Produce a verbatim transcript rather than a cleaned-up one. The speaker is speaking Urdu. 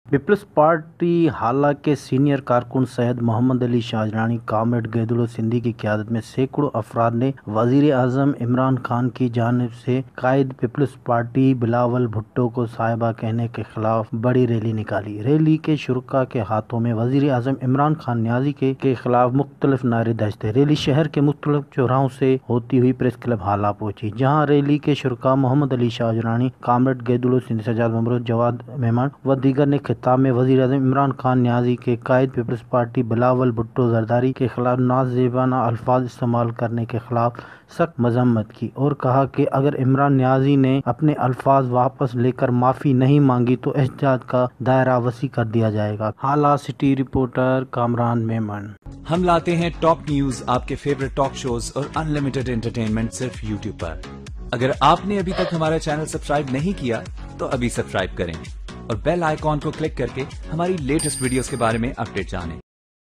پیپلز پارٹی حالہ کے سینئر کارکن سید محمد علی شاہجرانی، کامریڈ گیدڑ سندھی کی قیادت میں سینکڑوں افراد نے وزیر اعظم عمران خان کی جانب سے قائد پیپلز پارٹی بلاول بھٹو کو صاحبہ کہنے کے خلاف بڑی ریلی نکالی۔ ریلی کے شرکاء کے ہاتھوں میں وزیر اعظم عمران خان نیازی کے کے خلاف مختلف نعرے دج تھے۔ ریلی شہر کے مختلف چوراہوں سے ہوتی ہوئی پریس کلب حالہ پہنچی، جہاں ریلی کے شرکاء محمد علی شاہجرانی، کامریڈ گیدڑ سندھی سجاد ممرو، جواد مہمان و دیگر نے خطاب میں وزیر اعظم عمران خان نیازی کے قائد پیپلز پارٹی بلاول بھٹو زرداری کے خلاف نازیبانہ الفاظ استعمال کرنے کے خلاف سخت مذمت کی اور کہا کہ اگر عمران نیازی نے اپنے الفاظ واپس لے کر معافی نہیں مانگی تو احتجاج کا دائرہ وسیع کر دیا جائے گا۔ حالہ سٹی رپورٹر کامران میمن۔ ہم لاتے ہیں ٹاپ نیوز، آپ کے فیورٹ ٹاک شوز اور ان لمیٹڈ انٹرٹینمنٹ صرف یوٹیوب پر۔ اگر آپ نے ابھی تک ہمارا چینل سبسکرائب نہیں کیا تو ابھی سبسکرائب کریں اور بیل آئیکن کو کلک کر کے ہماری لیٹسٹ ویڈیوز کے بارے میں اپڈیٹ جانیں۔